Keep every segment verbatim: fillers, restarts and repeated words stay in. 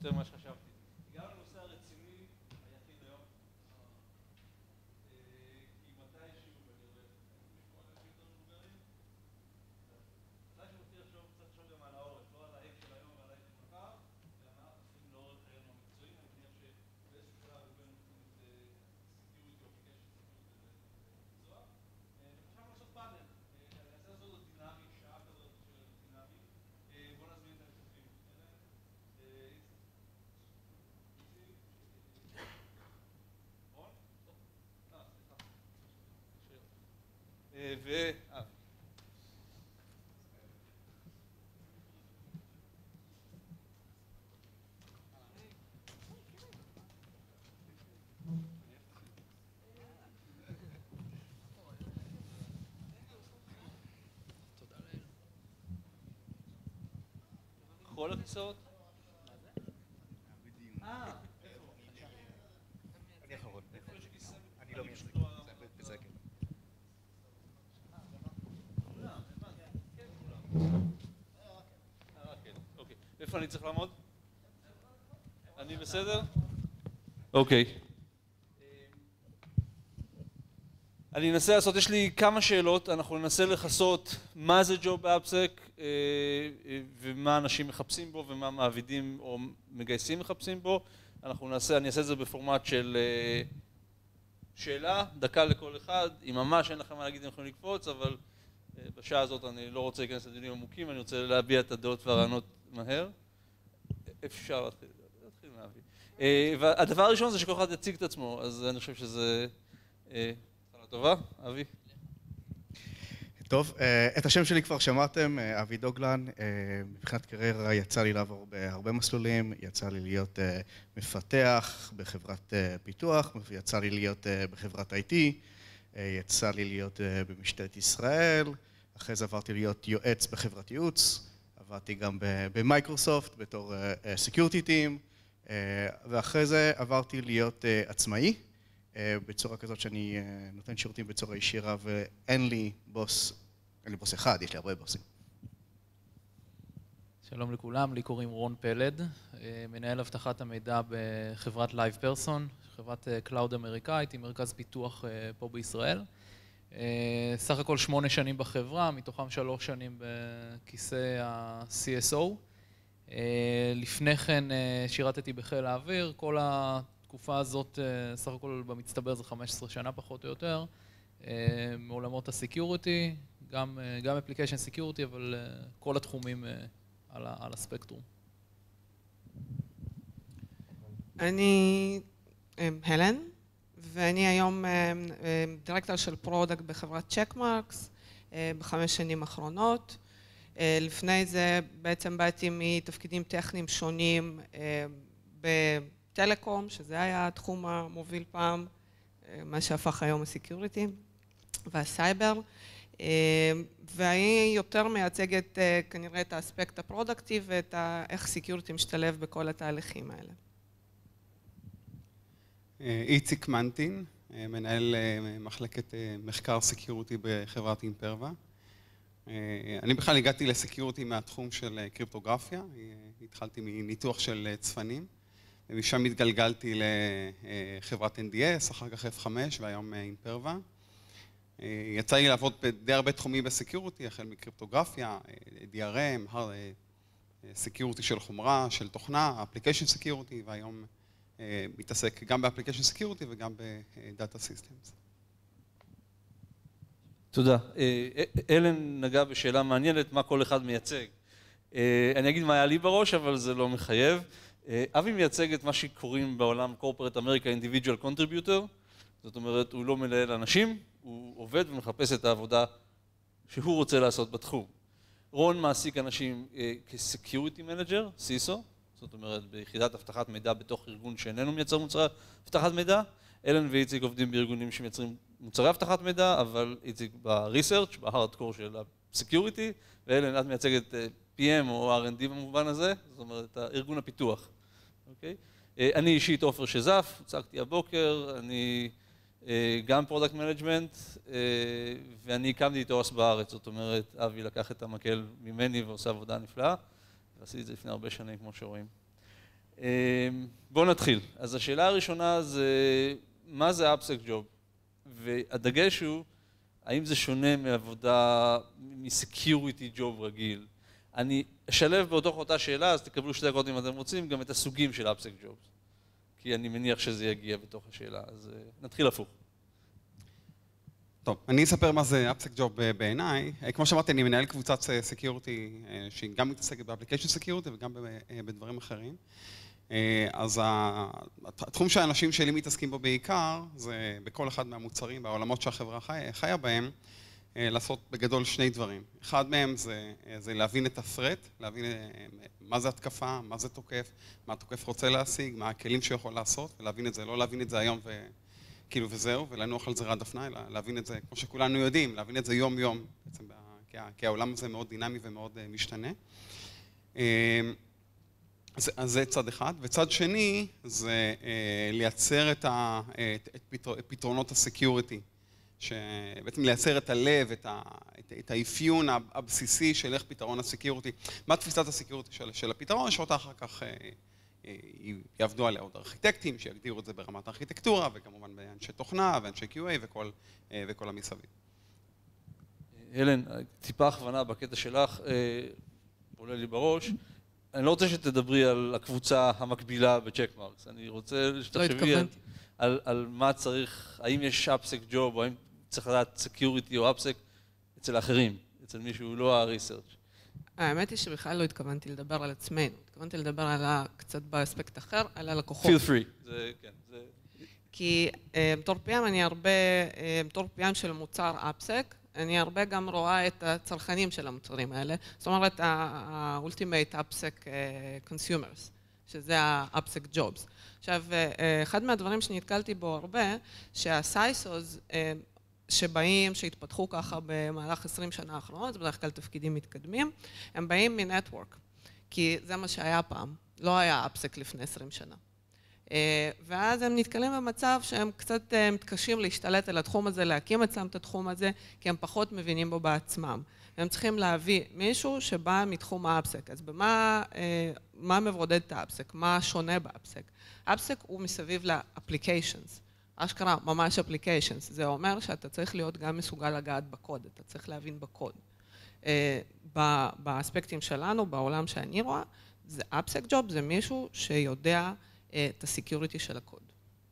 יותר ממה שחשבתי. גם הנושא הרציני היחיד היום, כי מתישהו, ואני רואה, יש פה אנשים יותר מבוגרים, מתישהו מתחיל לחשוב קצת לחשוב גם על האורך, לא על האק של היום ועל האק של מחר, אלא מה אנחנו עושים לאורך חיינו המקצועיים. אני מניח שבאיזשהו שלב רובנו נותנים את security, application security במקצוע. וחשבנו לעשות פאנל, לעשות לעשות את דינמי, שעה כזאת של דינמי. בואו נזמין את המשתתפים. רון? אה, סליחה. ו... אה. כל הכיסאות? אה, איפה? אני אחרון. איפה יש כיסא? אני לא מייצג. בסדר. כולם, הבנתי. כן, כולם. אה, כן, אוקיי. איפה אני צריך לעמוד? אני בסדר? אוקיי. אני אנסה לעשות, יש לי כמה שאלות, אנחנו ננסה לחסות מה זה ג'וב באפסק ומה אנשים מחפשים בו ומה מעבידים או מגייסים מחפשים בו. אנחנו נעשה, אני אעשה את זה בפורמט של שאלה, דקה לכל אחד. אם ממש אין לכם מה להגיד, אתם יכולים לקפוץ, אבל בשעה הזאת אני לא רוצה להיכנס לדיונים עמוקים, אני רוצה להביע את הדעות והרעיונות מהר. אפשר להתחיל, להתחיל להביא. והדבר הראשון זה שכל אחד יציג את עצמו, אז אני חושב שזה... טובה, אבי. טוב, את השם שלי כבר שמעתם, אבי דוגלן. מבחינת קריירה יצא לי לעבור בהרבה מסלולים, יצא לי להיות מפתח בחברת פיתוח, יצא לי להיות בחברת איי טי, יצא לי להיות במשטרת ישראל, אחרי זה עברתי להיות יועץ בחברת ייעוץ, עבדתי גם במייקרוסופט בתור Security Team, ואחרי זה עברתי להיות עצמאי. בצורה כזאת שאני נותן שירותים בצורה ישירה ואין לי בוס, אין לי בוס אחד, יש לי הרבה בוסים. שלום לכולם, לי קוראים רון פלד, מנהל אבטחת המידע בחברת LivePerson, חברת קלאוד אמריקאית עם מרכז פיתוח פה בישראל. סך הכל שמונה שנים בחברה, מתוכם שלוש שנים בכיסא ה-סי אס או. לפני כן שירתתי בחיל האוויר, כל ה... התקופה הזאת, סך הכל במצטבר זה חמש עשרה שנה פחות או יותר, מעולמות הסקיוריטי, גם, גם אפליקיישן סקיוריטי, אבל כל התחומים על, על הספקטרום. אני הלן, ואני היום דירקטור של פרודקט בחברת צ'קמרקס, בחמש שנים האחרונות. לפני זה בעצם באתי מתפקידים טכניים שונים ב... טלקום, שזה היה התחום המוביל פעם, מה שהפך היום הסקיוריטי והסייבר, והיא יותר מייצגת כנראה את האספקט הפרודקטי ואת איך סקיוריטי משתלב בכל התהליכים האלה. איציק מנטין, מנהל מחלקת מחקר סקיוריטי בחברת אימפרווה. אני בכלל הגעתי לסקיוריטי מהתחום של קריפטוגרפיה, התחלתי מניתוח של צפנים. ומשם התגלגלתי לחברת אן די אס, אחר כך אף חמש והיום אימפרווה. יצא לי לעבוד בדי הרבה תחומים בסקיוריטי, החל מקריפטוגרפיה, די אר אם, סקיוריטי של חומרה, של תוכנה, אפליקיישן סקיוריטי, והיום מתעסק גם באפליקיישן סקיוריטי וגם בדאטה סיסטמס. תודה. אלן נגע בשאלה מעניינת, מה כל אחד מייצג. אני אגיד מה היה לי בראש, אבל זה לא מחייב. אבי מייצג את מה שקוראים בעולם corporate America individual contributor, זאת אומרת, הוא לא מנהל אנשים, הוא עובד ומחפש את העבודה שהוא רוצה לעשות בתחום. רון מעסיק אנשים כ-security manager, סי אס או, זאת אומרת, ביחידת אבטחת מידע בתוך ארגון שאיננו מייצר מוצרי אבטחת מידע. אלן ואיציק עובדים בארגונים שמייצרים מוצרי אבטחת מידע, אבל איציק ב-research, בהארדקור של ה-security, ואלן את מייצגת פי אם או אר אנד די במובן הזה, זאת אומרת, ארגון הפיתוח. אוקיי? אני אישית עופר שזף, הצגתי הבוקר, אני גם פרודקט מנג'מנט, ואני הקמתי את אוס בארץ, זאת אומרת, אבי לקח את המקל ממני ועושה עבודה נפלאה, ועשיתי את זה לפני הרבה שנים, כמו שרואים. בואו נתחיל. אז השאלה הראשונה זה, מה זה AppSec Job? והדגש הוא, האם זה שונה מעבודה, מ-Security Job רגיל? אני אשלב באותוך אותה שאלה, אז תקבלו שתי דקות אם אתם רוצים, גם את הסוגים של AppSec Jobs. כי אני מניח שזה יגיע בתוך השאלה, אז נתחיל הפוך. טוב, אני אספר מה זה AppSec Job בעיניי. כמו שאמרתי, אני מנהל קבוצת Security, שהיא גם מתעסקת ב-Application Security וגם בדברים אחרים. אז התחום שהאנשים שלי מתעסקים בו בעיקר, זה בכל אחד מהמוצרים, בעולמות שהחברה חיה בהם, לעשות בגדול שני דברים. אחד מהם זה, זה להבין את ה-threat, להבין מה זה התקפה, מה זה תוקף, מה התוקף רוצה להשיג, מה הכלים שהוא יכול לעשות, ולהבין את זה, לא להבין את זה היום וכאילו וזהו, ולנוח על זרי הדפנה, אלא להבין את זה, כמו שכולנו יודעים, להבין את זה יום-יום, בעצם, כי העולם הזה מאוד דינמי ומאוד משתנה. אז, אז זה צד אחד, וצד שני זה אה, לייצר את, ה, את, את, פתר, את פתרונות הסקיוריטי, שבעצם לייצר את הלב, את, ה, את, את האפיון הבסיסי של איך פתרון הסקיוריטי, מה תפיסת הסקיוריטי של, של הפתרון, שאותה אחר כך אה, אה, יעבדו עליה עוד ארכיטקטים, שיגדירו את זה ברמת הארכיטקטורה, וכמובן באנשי תוכנה ואנשי קיו איי וכל, אה, וכל המסביב. הלן, טיפה הכוונה בקטע שלך, אה, עולה לי בראש, אני לא רוצה שתדברי על הקבוצה המקבילה בצ'קמרקס, אני רוצה שתחשבי על, על, על מה צריך, האם יש AppSec Job, או האם צריך לדעת Security או AppSec אצל האחרים, אצל מישהו, לא ה-Research. האמת היא שבכלל לא התכוונתי לדבר על עצמנו, התכוונתי לדבר על קצת באספקט אחר, על הלקוחות. Feel free. זה, כן, זה... כי בתור פי אם אני הרבה, בתור פי אם של מוצר AppSec, אני הרבה גם רואה את הצרכנים של המוצרים האלה, זאת אומרת, ה-Ultimate AppSec Consumers, שזה ה-AppSec Jobs. עכשיו, אחד מהדברים שנתקלתי בו הרבה, שה-סייסוס שבאים, שהתפתחו ככה במהלך עשרים שנה האחרונות, זה בדרך כלל תפקידים מתקדמים, הם באים מנטוורק, כי זה מה שהיה פעם, לא היה AppSec לפני עשרים שנה. ואז הם נתקלים במצב שהם קצת מתקשים להשתלט על התחום הזה, להקים אצלם את התחום הזה, כי הם פחות מבינים בו בעצמם. הם צריכים להביא מישהו שבא מתחום האפסק. אז במה מה מבודד את האפסק? מה שונה באפסק? האפסק הוא מסביב לאפליקיישנס. אשכרה, ממש אפליקיישנס. זה אומר שאתה צריך להיות גם מסוגל לגעת בקוד, אתה צריך להבין בקוד. באספקטים שלנו, בעולם שאני רואה, זה AppSec Job, זה מישהו שיודע את הסקיוריטי של הקוד.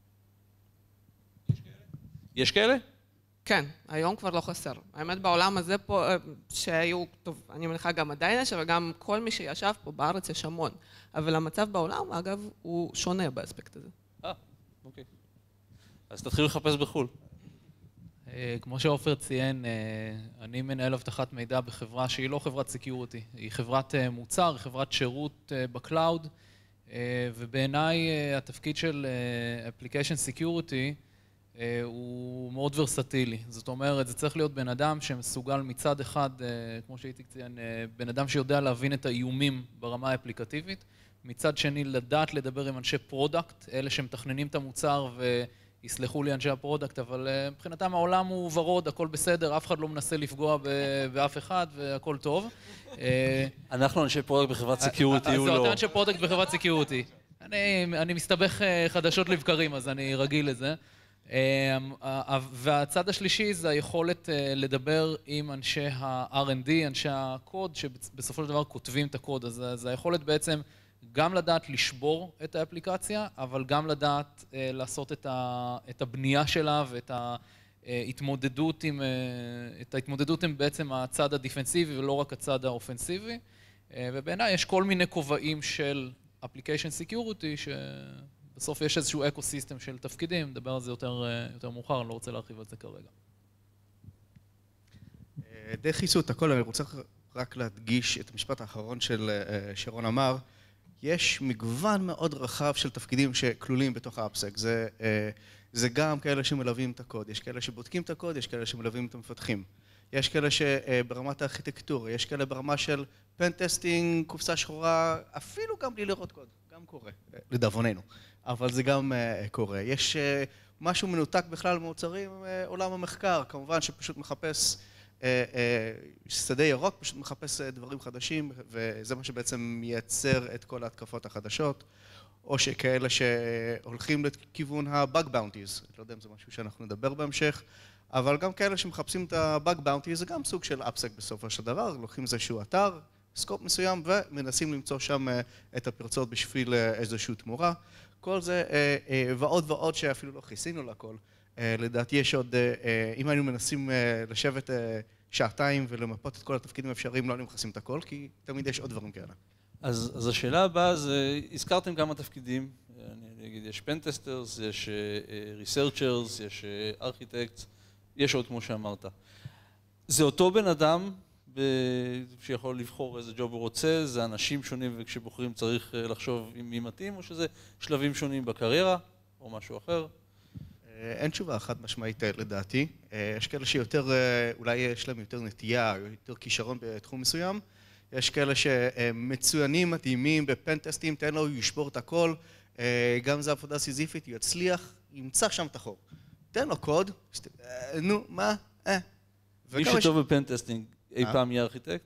יש כאלה? כן, היום כבר לא חסר. האמת בעולם הזה פה, שהיו, טוב, אני מניחה גם עדיין יש, אבל גם כל מי שישב פה בארץ יש המון. אבל המצב בעולם, אגב, הוא שונה באספקט הזה. אה, אוקיי. אז תתחילו לחפש בחו"ל. כמו שעופר ציין, אני מנהל אבטחת מידע בחברה שהיא לא חברת סקיוריטי, היא חברת מוצר, חברת שירות בקלאוד, ובעיניי התפקיד של Application Security הוא מאוד ורסטילי. זאת אומרת, זה צריך להיות בן אדם שמסוגל מצד אחד, כמו שאיציק ציין, בן אדם שיודע להבין את האיומים ברמה האפליקטיבית, מצד שני לדעת לדבר עם אנשי פרודקט, אלה שמתכננים את המוצר ויסלחו לי אנשי הפרודקט, אבל מבחינתם העולם הוא ורוד, הכל בסדר, אף אחד לא מנסה לפגוע באף אחד והכל טוב. אנחנו אנשי פרודקט בחברת סקיוריטי, הוא לא... אז אתה אנשי פרודקט בחברת סקיוריטי. אני מסתבך חדשות לבקרים, אז אני רגיל לזה. והצד השלישי זה היכולת לדבר עם אנשי ה-אר אנד די, אנשי הקוד, שבסופו של דבר כותבים את הקוד. אז זה היכולת בעצם גם לדעת לשבור את האפליקציה, אבל גם לדעת לעשות את הבנייה שלה ואת ההתמודדות עם, את ההתמודדות עם בעצם הצד הדיפנסיבי ולא רק הצד האופנסיבי. ובעיניי יש כל מיני כובעים של Application Security ש... בסוף יש איזשהו אקוסיסטם של תפקידים, נדבר על זה יותר, יותר מאוחר, אני לא רוצה להרחיב על זה כרגע. די כיסו את הכל, אני רוצה רק להדגיש את המשפט האחרון של שרון אמר, יש מגוון מאוד רחב של תפקידים שכלולים בתוך האפסק, זה, זה גם כאלה שמלווים את הקוד, יש כאלה שבודקים את הקוד, יש כאלה שמלווים את המפתחים, יש כאלה שברמת הארכיטקטורה, יש כאלה ברמה של פן-טסטינג, קופסה שחורה, אפילו גם בלי לראות קוד, גם קורה, לדאבוננו. אבל זה גם קורה. יש משהו מנותק בכלל במוצרים, עולם המחקר, כמובן שפשוט מחפש שדה ירוק, פשוט מחפש דברים חדשים, וזה מה שבעצם מייצר את כל ההתקפות החדשות. או שכאלה שהולכים לכיוון ה-Bug Bounties, לא יודע אם זה משהו שאנחנו נדבר בהמשך, אבל גם כאלה שמחפשים את ה-Bug Bounties, זה גם סוג של אפסק בסופו של דבר, לוקחים איזשהו אתר, סקופ מסוים, ומנסים למצוא שם את הפרצות בשביל איזושהי תמורה. כל זה ועוד ועוד שאפילו לא כיסינו לכל. לדעתי יש עוד, אם היינו מנסים לשבת שעתיים ולמפות את כל התפקידים האפשריים, לא היינו מכסים את הכל, כי תמיד יש עוד דברים כאלה. אז, אז השאלה הבאה זה, הזכרתם כמה תפקידים, אני אגיד, יש פנטסטרס, יש ריסרצ'רס, יש ארכיטקטס, יש עוד כמו שאמרת. זה אותו בן אדם שיכול לבחור איזה ג'וב הוא רוצה, זה אנשים שונים וכשבוחרים צריך לחשוב עם מי מתאים, או שזה שלבים שונים בקריירה, או משהו אחר? אין תשובה חד משמעית לדעתי. יש כאלה שיותר, אולי יש להם יותר נטייה, או יותר כישרון בתחום מסוים. יש כאלה שמצוינים, מתאימים בפנטסטים, תן לו, ישבור את הכל, גם זו עבודה סיזיפית, הוא יצליח, ימצא שם את החור. תן לו קוד, נו, מה, אה. מי שטוב בפנטסטינג, אי פעם יהיה ארכיטקט?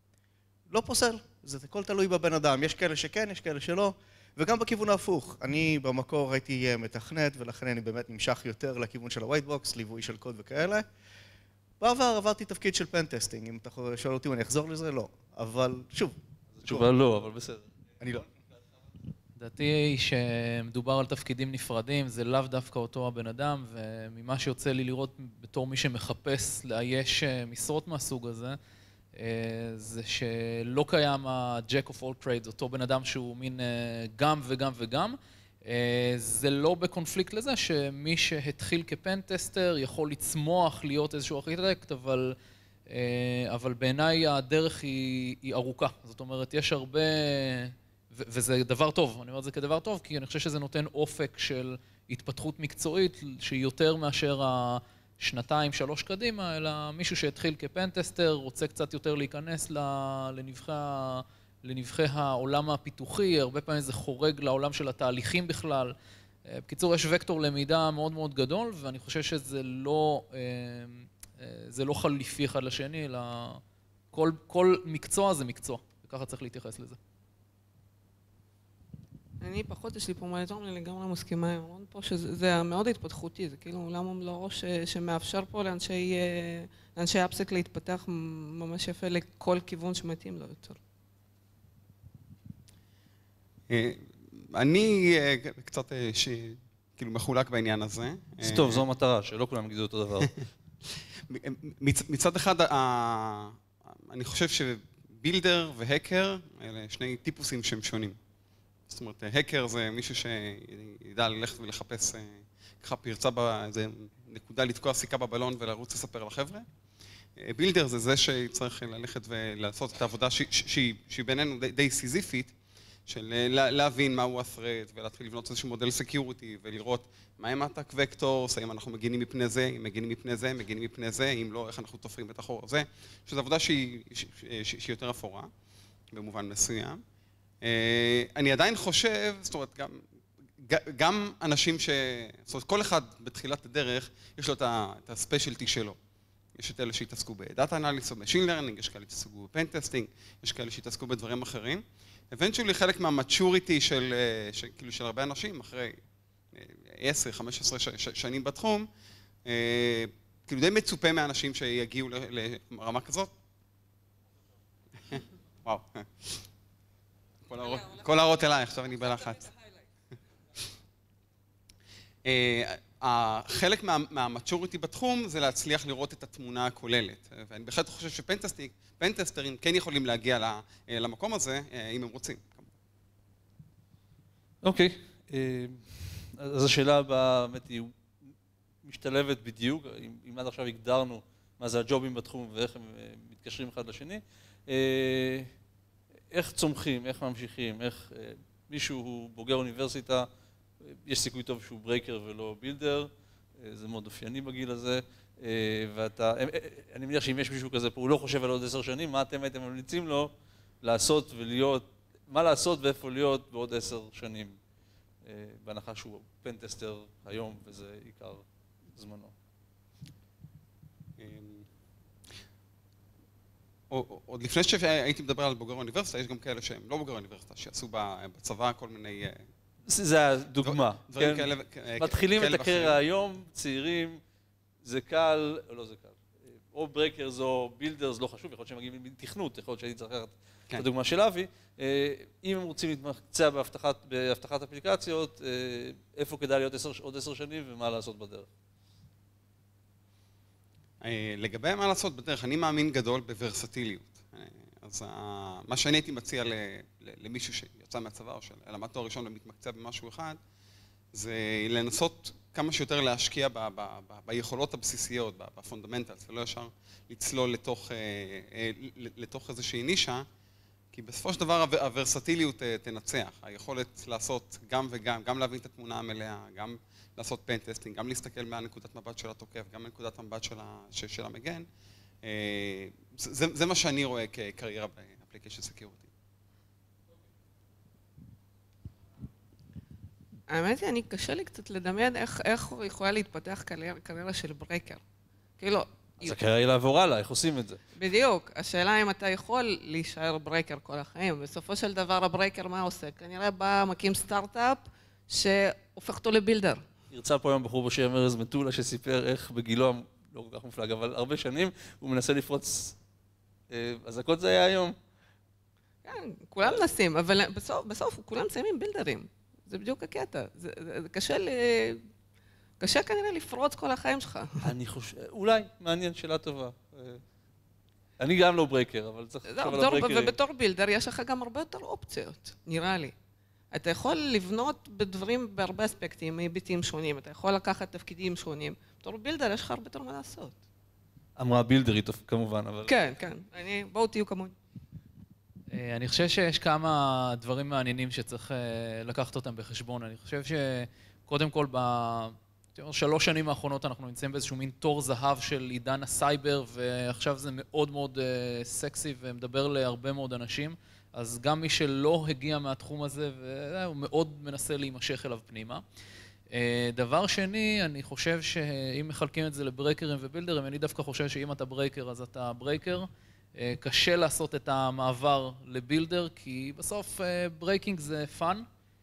לא פוסל, זה הכל תלוי בבן אדם. יש כאלה שכן, יש כאלה שלא, וגם בכיוון ההפוך. אני במקור הייתי מתכנת, ולכן אני באמת נמשך יותר לכיוון של ה-white box, ליווי של קוד וכאלה. בעבר עברתי תפקיד של פנטסטינג, אם אתה שואל אותי אם אני אחזור לזה, לא. אבל שוב. תשובה לא, אבל בסדר. אני לא. דעתי היא שמדובר על תפקידים נפרדים, זה לאו דווקא אותו הבן אדם, וממה שיוצא לי לראות בתור מי שמחפש לאייש משרות מהסוג הזה, זה שלא קיים ה-Jack of all trades, אותו בן אדם שהוא מין גם וגם וגם, זה לא בקונפליקט לזה שמי שהתחיל כפנטסטר יכול לצמוח להיות איזשהו ארכיטקט, אבל, אבל בעיניי הדרך היא, היא ארוכה. זאת אומרת, יש הרבה, ו- וזה דבר טוב, אני אומר את זה כדבר טוב, כי אני חושב שזה נותן אופק של התפתחות מקצועית, שהיא יותר מאשר השנתיים, שלוש קדימה, אלא מישהו שהתחיל כפנטסטר, רוצה קצת יותר להיכנס לנבחי ה... לנבחי העולם הפיתוחי, הרבה פעמים זה חורג לעולם של התהליכים בכלל. בקיצור, יש וקטור למידה מאוד מאוד גדול, ואני חושב שזה לא, זה לא חליפי אחד לשני, אלא כל, כל מקצוע זה מקצוע, וככה צריך להתייחס לזה. אני פחות, יש לי פה מה לתרום, אני לגמרי מסכימה עם רון פה, שזה מאוד התפתחותי, זה כאילו עולם ומלואו שמאפשר פה לאנשי, לאנשי אפסק להתפתח ממש יפה לכל כיוון שמתאים לו יותר. אני קצת כאילו מחולק בעניין הזה. זה טוב, זו המטרה, שלא כולם יגידו אותו דבר. מצד אחד, אני חושב שבילדר והקר, אלה שני טיפוסים שהם שונים. זאת אומרת, הקר זה מישהו שידע ללכת ולחפש ככה פרצה באיזה נקודה, לתקוע סיכה בבלון ולרוץ לספר לחבר'ה. בילדר זה זה שצריך ללכת ולעשות את העבודה שהיא בינינו די סיזיפית, של להבין מהו ה-threat ולהתחיל לבנות איזשהו מודל סקיוריטי ולראות מהם ה-attack vectors, האם אנחנו מגינים מפני זה, אם מגינים מפני זה, מגינים מפני זה, אם לא, איך אנחנו תופרים את החור הזה, שזו עבודה שהיא, שהיא יותר אפורה, במובן מסוים. אני עדיין חושב, זאת אומרת, גם, גם אנשים ש... זאת אומרת, כל אחד בתחילת הדרך, יש לו את ה-specialty שלו. יש את אלה שהתעסקו בדאטה אנליסיס או משין לרנינג, יש כאלה שהתעסקו בפנטסטינג, יש כאלה שהתעסקו בדברים אחרים. eventually חלק מהמצ'וריטי של, של, כאילו של הרבה אנשים, אחרי עשר חמש עשרה שנים בתחום, כאילו די מצופה מהאנשים שיגיעו לרמה כזאת. וואו. כל הערות אליי, עכשיו אני בלחץ. חלק מהמצ'וריטי בתחום זה להצליח לראות את התמונה הכוללת. ואני בהחלט חושב שפנטסטרים כן יכולים להגיע למקום הזה, אם הם רוצים. אוקיי. אז השאלה הבאה, באמת, היא משתלבת בדיוק, אם עד עכשיו הגדרנו מה זה הג'ובים בתחום ואיך הם מתקשרים אחד לשני, איך צומחים, איך ממשיכים, איך מישהו הוא בוגר אוניברסיטה, יש סיכוי טוב שהוא ברייקר ולא בילדר, זה מאוד אופייני בגיל הזה, ואתה, אני מניח שאם יש מישהו כזה פה, הוא לא חושב על עוד עשר שנים, מה אתם הייתם ממליצים לו לעשות ולהיות, מה לעשות ואיפה להיות בעוד עשר שנים, בהנחה שהוא פנטסטר היום, וזה עיקר זמנו. עוד לפני שהייתי מדבר על בוגר אוניברסיטה, יש גם כאלה שהם לא בוגר אוניברסיטה, שעשו בצבא כל מיני זה הדוגמה. דברים כאלה... מתחילים את הקריירה היום, צעירים, זה קל, לא זה קל. או ברקרס או בילדרס, לא חשוב, יכול להיות שהם מגיעים מתכנות, יכול להיות שאני צריך לקחת את הדוגמה של אבי. אם הם רוצים להתמקצע בהבטחת אפליקציות, איפה כדאי להיות עוד עשר שנים ומה לעשות בדרך? לגבי מה לעשות בדרך, אני מאמין גדול בוורסטיליות. אז מה שאני הייתי מציע למישהו שיצא מהצבא או שלמד תואר ראשון ומתמקצע במשהו אחד, זה לנסות כמה שיותר להשקיע ביכולות הבסיסיות, בפונדמנטלס, ולא ישר לצלול לתוך איזושהי נישה, כי בסופו של דבר הוורסטיליות תנצח. היכולת לעשות גם וגם, גם להבין את התמונה המלאה, גם לעשות פנטסטינג, גם להסתכל מהנקודת מבט של התוקף, גם מהנקודת מבט של המגן, זה מה שאני רואה כקריירה באפליקיישן סקיוריטי. האמת היא, אני קשה לי קצת לדמיין איך הוא יכולה להתפתח קריירה של ברקר. כאילו... אז הקריירה היא לעבור הלאה, איך עושים את זה? בדיוק. השאלה אם אתה יכול להישאר ברקר כל החיים. בסופו של דבר הברקר מה עושה? כנראה בא, מקים סטארט-אפ שהופך אותו לבילדר. ירצה פה היום בחור בשם ארז מטולה שסיפר איך בגילו, לא כל כך מופלג, אבל הרבה שנים, הוא מנסה לפרוץ אזעקות זה היה היום. כן, כולם מנסים, אבל בסוף, בסוף כולם מסיימים בילדרים. זה בדיוק הקטע. זה, זה, זה קשה ל... קשה כנראה לפרוץ כל החיים שלך. אני חושב, אולי, מעניין, שאלה טובה. אני גם לא ברקר, אבל צריך לחשוב על הברקרים. ובתור בילדר יש לך גם הרבה יותר אופציות, נראה לי. אתה יכול לבנות בדברים בהרבה אספקטים, מהיבטים שונים, אתה יכול לקחת תפקידים שונים. בתור בילדר יש לך הרבה יותר מה לעשות. אמרה בילדרית, כמובן, אבל... כן, כן. אני, בואו תהיו כמוני. אני חושב שיש כמה דברים מעניינים שצריך לקחת אותם בחשבון. אני חושב שקודם כל, בשלוש שנים האחרונות אנחנו נמצאים באיזשהו מין תור זהב של עידן הסייבר, ועכשיו זה מאוד מאוד סקסי ומדבר להרבה מאוד אנשים. אז גם מי שלא הגיע מהתחום הזה, הוא מאוד מנסה להימשך אליו פנימה. דבר שני, אני חושב שאם מחלקים את זה לברקרים ובילדרים, אני דווקא חושב שאם אתה ברקר, אז אתה ברקר. קשה לעשות את המעבר לבילדר, כי בסוף ברייקינג זה פאן,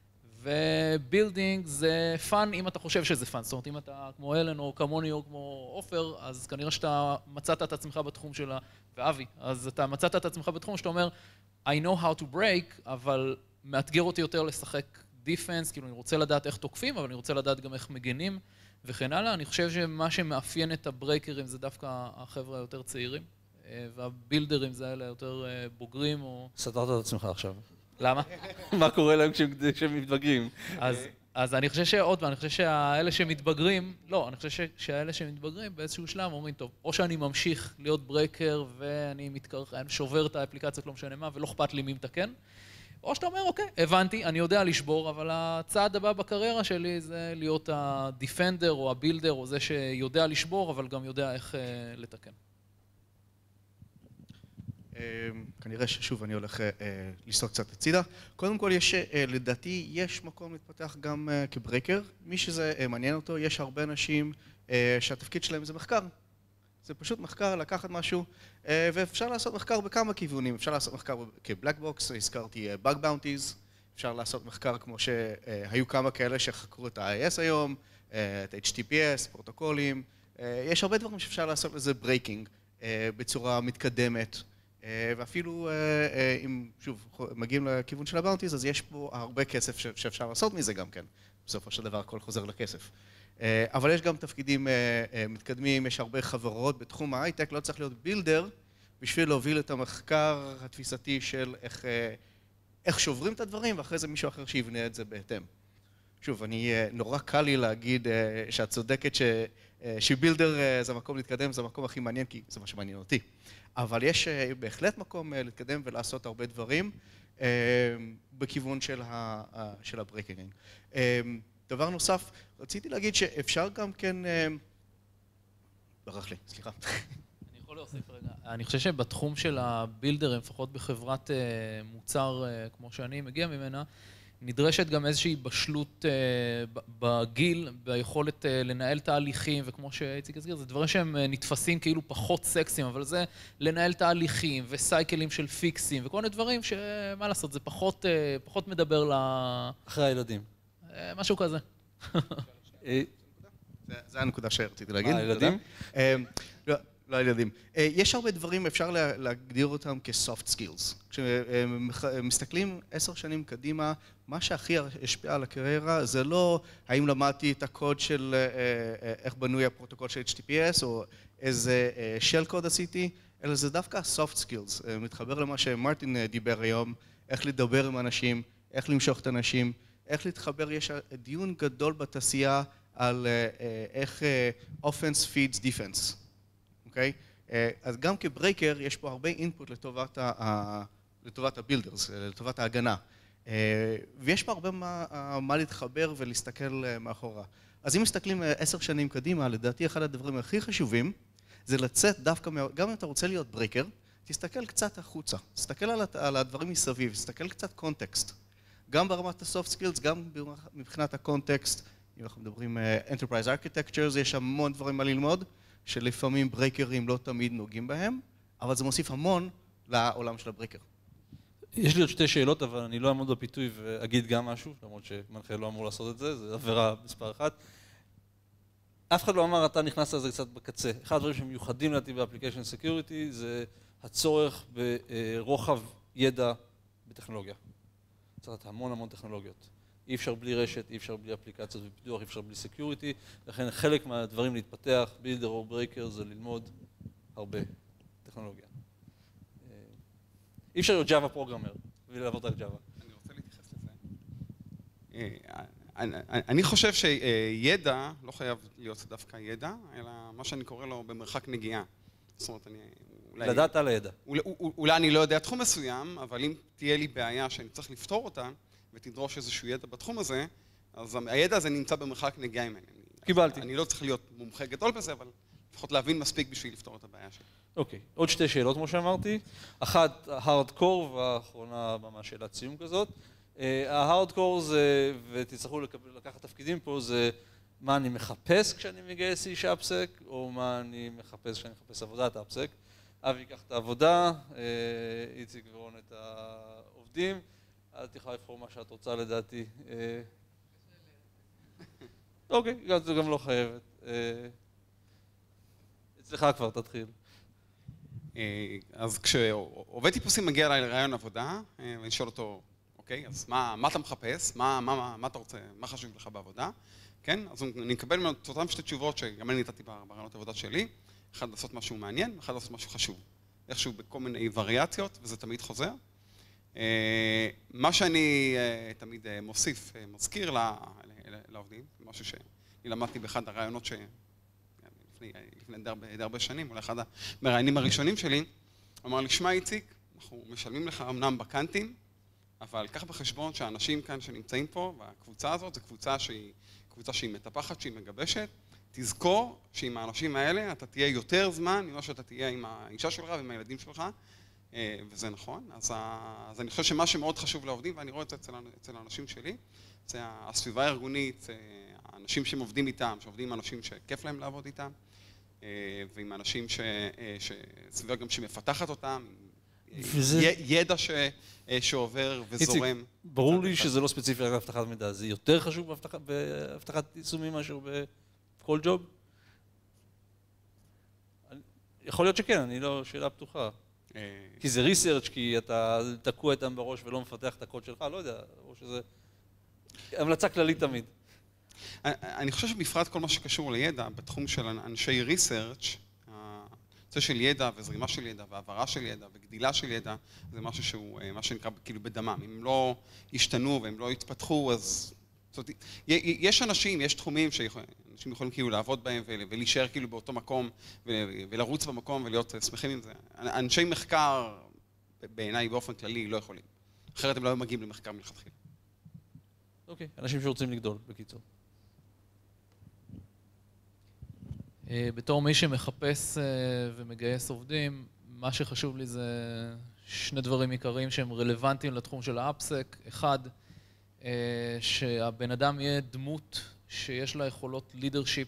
ובילדינג זה פאן אם אתה חושב שזה פאן. זאת אומרת, אם אתה כמו אלן או כמוני או כמו אופר, אז כנראה שאתה מצאת את עצמך בתחום שלה, ואבי, אז אתה מצאת את עצמך בתחום שאתה אומר, I know how to break, אבל מאתגר אותי יותר לשחק דיפנס, כאילו אני רוצה לדעת איך תוקפים, אבל אני רוצה לדעת גם איך מגנים, וכן הלאה. אני חושב שמה שמאפיין את הברייקרים זה דווקא החבר'ה היותר צעירים. והבילדרים זה האלה יותר בוגרים או... סתרת את עצמך עכשיו. למה? מה קורה להם כשהם מתבגרים? אז אני חושב שעוד פעם, אני חושב שהאלה שמתבגרים, לא, אני חושב שהאלה שמתבגרים באיזשהו שלב אומרים, טוב, או שאני ממשיך להיות ברקר ואני שובר את האפליקציות, לא משנה מה, ולא אכפת לי מי מתקן, או שאתה אומר, אוקיי, הבנתי, אני יודע לשבור, אבל הצעד הבא בקריירה שלי זה להיות הדיפנדר או הבילדר, או זה שיודע לשבור, אבל גם יודע איך לתקן. כנראה ששוב אני הולך לסתות קצת הצידה. קודם כל, יש, לדעתי, יש מקום להתפתח גם כברקר. מי שזה מעניין אותו, יש הרבה אנשים שהתפקיד שלהם זה מחקר. זה פשוט מחקר, לקחת משהו, ואפשר לעשות מחקר בכמה כיוונים. אפשר לעשות מחקר כבלק בוקס, הזכרתי בug bounties, אפשר לעשות מחקר כמו שהיו כמה כאלה שחקרו את ה-איי אס היום, את ה-אייץ' טי פי אס, פרוטוקולים. יש הרבה דברים שאפשר לעשות לזה ברייקינג בצורה מתקדמת. ואפילו אם, שוב, מגיעים לכיוון של הבאונטיז, אז יש פה הרבה כסף שאפשר לעשות מזה גם כן. בסופו של דבר הכל חוזר לכסף. אבל יש גם תפקידים מתקדמים, יש הרבה חברות בתחום ההייטק, לא צריך להיות בילדר בשביל להוביל את המחקר התפיסתי של איך, איך שוברים את הדברים, ואחרי זה מישהו אחר שיבנה את זה בהתאם. שוב, אני, נורא קל לי להגיד שאת צודקת ש, שבילדר זה המקום להתקדם, זה המקום הכי מעניין, כי זה מה שמעניין אותי. אבל יש בהחלט מקום להתקדם ולעשות הרבה דברים בכיוון של, ה, של הברייקינג. דבר נוסף, רציתי להגיד שאפשר גם כן... ברח לי, סליחה. אני יכול להוסיף רגע. אני חושב שבתחום של הבילדרים, לפחות בחברת מוצר כמו שאני מגיע ממנה, נדרשת גם איזושהי בשלות בגיל, ביכולת לנהל תהליכים, וכמו שאיציק הזכיר, זה דברים שהם נתפסים כאילו פחות סקסיים, אבל זה לנהל תהליכים וסייקלים של פיקסים, וכל מיני דברים שמה לעשות, זה פחות, פחות מדבר ל... אחרי הילדים. משהו כזה. זה הנקודה שרציתי להגיד. מה, ילדים? לא, לא ילדים. יש הרבה דברים, אפשר להגדיר אותם כ-soft skills. כשמסתכלים עשר שנים קדימה, מה שהכי השפיע על הקריירה זה לא האם למדתי את הקוד של איך בנוי הפרוטוקול של אייץ' טי טי פי אס או איזה shell קוד עשיתי, אלא זה דווקא soft skills. מתחבר למה שמרטין דיבר היום, איך לדבר עם אנשים, איך למשוך את האנשים, איך להתחבר, יש דיון גדול בתעשייה על איך offense feeds defense, אוקיי? אז גם כברייקר יש פה הרבה input לטובת ה- לטובת הבילדרס, לטובת ההגנה. ויש פה הרבה מה, מה להתחבר ולהסתכל מאחורה. אז אם מסתכלים עשר שנים קדימה, לדעתי אחד הדברים הכי חשובים זה לצאת דווקא, גם אם אתה רוצה להיות ברייקר, תסתכל קצת החוצה, תסתכל על הדברים מסביב, תסתכל קצת קונטקסט. גם ברמת ה-soft skills, גם מבחינת הקונטקסט, אם אנחנו מדברים Enterprise Architectures, יש המון דברים מה ללמוד, שלפעמים ברייקרים לא תמיד נוגעים בהם, אבל זה מוסיף המון לעולם של הברייקר. יש לי עוד שתי שאלות, אבל אני לא אעמוד בפיתוי ואגיד גם משהו, למרות שמנחה לא אמור לעשות את זה, זה עבירה מספר אחת. אף אחד לא אמר, אתה נכנס לזה קצת בקצה. אחד הדברים שמיוחדים לדעתי באפליקיישן סקיוריטי, זה הצורך ברוחב ידע בטכנולוגיה. צריך המון המון טכנולוגיות. אי אפשר בלי רשת, אי אפשר בלי אפליקציות ופיתוח, אי אפשר בלי סקיוריטי, לכן חלק מהדברים להתפתח, בילדר או ברייקר, זה ללמוד הרבה טכנולוגיה. אי אפשר להיות ג'אווה פרוגרמר ולעבוד על ג'אווה. אני רוצה להתייחס לזה. אני חושב שידע לא חייב להיות דווקא ידע, אלא מה שאני קורא לו במרחק נגיעה. זאת אומרת, אני... לדעת על הידע. אולי אני לא יודע תחום מסוים, אבל אם תהיה לי בעיה שאני צריך לפתור אותה, ותדרוש איזשהו ידע בתחום הזה, אז הידע הזה נמצא במרחק נגיעה ממני. קיבלתי. אני לא צריך להיות מומחה גדול בזה, אבל לפחות להבין מספיק בשביל לפתור את הבעיה שלי. אוקיי, עוד שתי שאלות כמו שאמרתי. אחת, ההארדקור, והאחרונה ממש שאלת סיום כזאת. ההארדקור זה, ותצטרכו לקחת תפקידים פה, זה מה אני מחפש כשאני מגייס איש אפסק, או מה אני מחפש כשאני מחפש עבודת אפסק. אבי ייקח את העבודה, איציק ורון את העובדים. את יכולה לבחור מה שאת רוצה לדעתי. אוקיי, זה גם לא חייבת. אצלך כבר תתחיל. אז כשעובד טיפוסי מגיע אליי לרעיון עבודה, ואני שואל אותו, אוקיי, אז מה אתה מחפש? מה אתה רוצה? מה חשוב לך בעבודה? כן? אז אני מקבל ממנו את אותם שתי תשובות שגם אני נתתי ברעיונות העבודה שלי. אחד לעשות משהו מעניין, אחד לעשות משהו חשוב. איכשהו בכל מיני וריאציות, וזה תמיד חוזר. מה שאני תמיד מוסיף, מזכיר לעובדים, משהו שאני למדתי באחד הרעיונות שלפני די הרבה שנים, אולי אחד המראיינים הראשונים שלי, אמר לי, שמע איציק, אנחנו משלמים לך אמנם בקנטים, אבל קח בחשבון שהאנשים כאן שנמצאים פה, והקבוצה הזאת, זו קבוצה שהיא, קבוצה שהיא מטפחת, שהיא מגבשת, תזכור שעם האנשים האלה אתה תהיה יותר זמן ממה שאתה תהיה עם האישה שלך ועם הילדים שלך, וזה נכון. אז, אז אני חושב שמה שמאוד חשוב לעובדים, ואני רואה את זה אצל, אצל האנשים שלי, זה הסביבה הארגונית, האנשים שהם עובדים איתם, שעובדים עם אנשים שכיף להם לעבוד איתם, ועם אנשים ש, סביבה גם שמפתחת אותם, וזה... ידע ש, שעובר וזורם. איציק, ברור לי שזה לא ספציפי רק בהבטחת מידע, זה יותר חשוב בהבטחת, בהבטחת יישומים מאשר בכל ג'וב? יכול להיות שכן, אני לא, שאלה פתוחה. כי זה ריסרצ' כי אתה תקוע איתם בראש ולא מפתח את הקוד שלך, לא יודע, או שזה... המלצה כללית תמיד. אני חושב שבפרט כל מה שקשור לידע, בתחום של אנשי ריסרצ', זה של ידע וזרימה של ידע והעברה של ידע וגדילה של ידע, זה משהו שהוא, מה שנקרא, כאילו בדמם. אם הם לא ישתנו והם לא יתפתחו, אז... זאת אומרת, יש אנשים, יש תחומים שאנשים יכולים כאילו לעבוד בהם ולהישאר כאילו באותו מקום ולרוץ במקום ולהיות שמחים עם זה. אנשי מחקר, בעיניי באופן כללי, לא יכולים. אחרת הם לא מגיעים למחקר מלכתחילה. אוקיי, אנשים שרוצים לגדול, בקיצור. בתור מי שמחפש ומגייס עובדים, מה שחשוב לי זה שני דברים עיקריים שהם רלוונטיים לתחום של האפסק. אחד, שהבן אדם יהיה דמות שיש לה יכולות לידרשיפ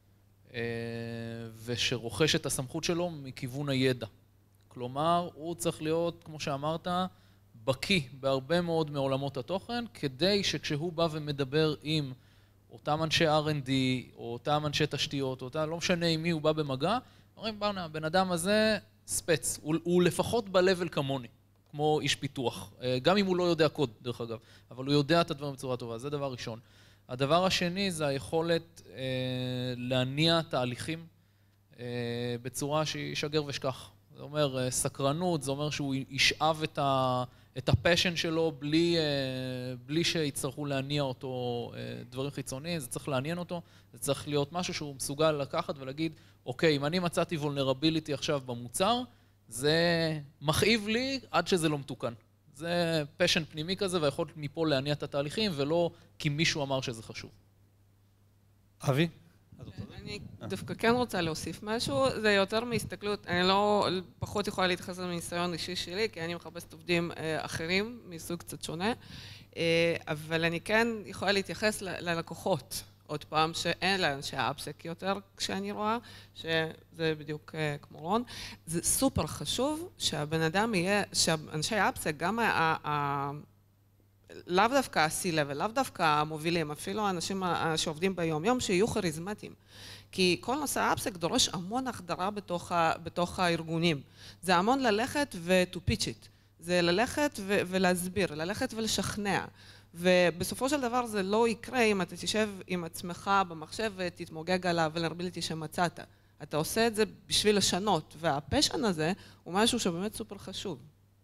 ושרוכש את הסמכות שלו מכיוון הידע. כלומר, הוא צריך להיות, כמו שאמרת, בקיא בהרבה מאוד מעולמות התוכן, כדי שכשהוא בא ומדבר עם אותם אנשי אר אנד די, או אותם אנשי תשתיות, או אותם, לא משנה עם מי הוא בא במגע, אומרים, בוא'נה, הבן אדם הזה ספץ, הוא, הוא לפחות ב-level כמוני, כמו איש פיתוח, גם אם הוא לא יודע קוד, דרך אגב, אבל הוא יודע את הדברים בצורה טובה, זה דבר ראשון. הדבר השני זה היכולת אה, להניע תהליכים אה, בצורה שהיא שגר ושכח. זה אומר אה, סקרנות, זה אומר שהוא ישאב את ה... את הפשן שלו בלי, בלי שיצטרכו להניע אותו דברים חיצוניים, זה צריך לעניין אותו, זה צריך להיות משהו שהוא מסוגל לקחת ולהגיד, אוקיי, אם אני מצאתי וולנרביליטי עכשיו במוצר, זה מכאיב לי עד שזה לא מתוקן. זה פשן פנימי כזה, והיכולת מפה להניע את התהליכים, ולא כי מישהו אמר שזה חשוב. אבי? אני דווקא כן רוצה להוסיף משהו, זה יותר מהסתכלות, אני לא פחות יכולה להתייחס לניסיון אישי שלי, כי אני מחפשת עובדים אחרים, מסוג קצת שונה, אבל אני כן יכולה להתייחס ללקוחות, עוד פעם, שאין לאנשי האפסק יותר, כשאני רואה, שזה בדיוק כמו רון, זה סופר חשוב שהבן אדם יהיה, שאנשי האפסק, גם ה... לאו דווקא ה-C-Level, לאו דווקא המובילים, אפילו האנשים שעובדים ביום יום, שיהיו כריזמטיים. כי כל נושא האפסק דורש המון החדרה בתוך, ה, בתוך הארגונים. זה המון ללכת ו-to pitch it. זה ללכת ו- ולהסביר, ללכת ולשכנע. ובסופו של דבר זה לא יקרה אם אתה תשב עם עצמך במחשב ותתמוגג על ה-vulnerability שמצאת. אתה עושה את זה בשביל לשנות, והפשן הזה הוא משהו שבאמת סופר חשוב.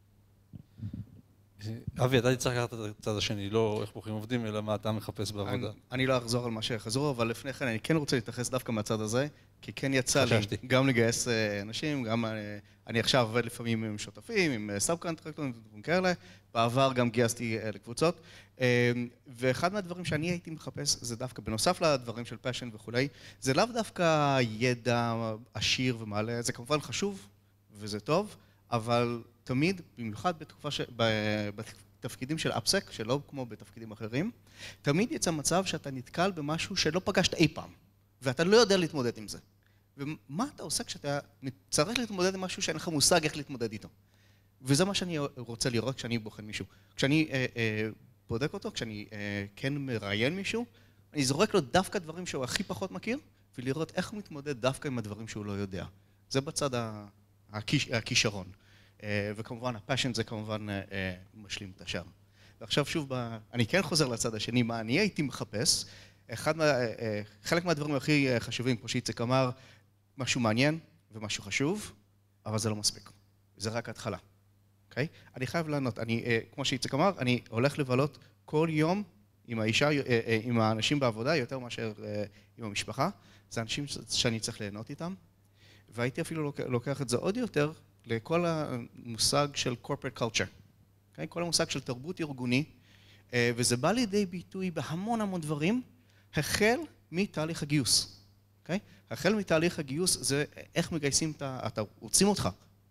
אבי, אתה צריך לקחת את הצד השני, לא איך בוחרים עובדים, אלא מה אתה מחפש בעבודה. אני לא אחזור על מה שחזרו, אבל לפני כן אני כן רוצה להתייחס דווקא מהצד הזה, כי כן יצא לי גם לגייס אנשים, גם אני עכשיו עובד לפעמים עם שותפים, עם סאב-קונטרקטורים כאלה, בעבר גם גייסתי לקבוצות, ואחד מהדברים שאני הייתי מחפש, זה דווקא בנוסף לדברים של פשן וכולי, זה לאו דווקא ידע עשיר ומעלה, זה כמובן חשוב וזה טוב, אבל תמיד, במיוחד בתקופה ש... בתפקידים של אפסק, שלא כמו בתפקידים אחרים, תמיד יצא מצב שאתה נתקל במשהו שלא פגשת אי פעם, ואתה לא יודע להתמודד עם זה. ומה אתה עושה כשאתה צריך להתמודד עם משהו שאין לך מושג איך להתמודד איתו? וזה מה שאני רוצה לראות כשאני בוחן מישהו. כשאני אה, אה, בודק אותו, כשאני אה, כן מראיין מישהו, אני זורק לו דווקא דברים שהוא הכי פחות מכיר, ולראות איך הוא מתמודד דווקא עם הדברים שהוא לא יודע. זה בצד הכיש, הכישרון. וכמובן, הפשן זה כמובן משלים את השאר. ועכשיו שוב, אני כן חוזר לצד השני, מה אני הייתי מחפש. אחד מה, חלק מהדברים הכי חשובים, כמו שאיציק אמר, משהו מעניין ומשהו חשוב, אבל זה לא מספיק. זה רק התחלה. אוקיי? אני חייב לענות, אני, כמו שאיציק אמר, אני הולך לבלות כל יום עם האישה, עם האנשים בעבודה, יותר מאשר עם המשפחה. זה אנשים שאני צריך ליהנות איתם. והייתי אפילו לוקח את זה עוד יותר, לכל המושג של corporate culture, okay? כל המושג של תרבות ארגוני, וזה בא לידי ביטוי בהמון המון דברים, החל מתהליך הגיוס. Okay? החל מתהליך הגיוס זה איך מגייסים את ה... אתה רוצים אותך.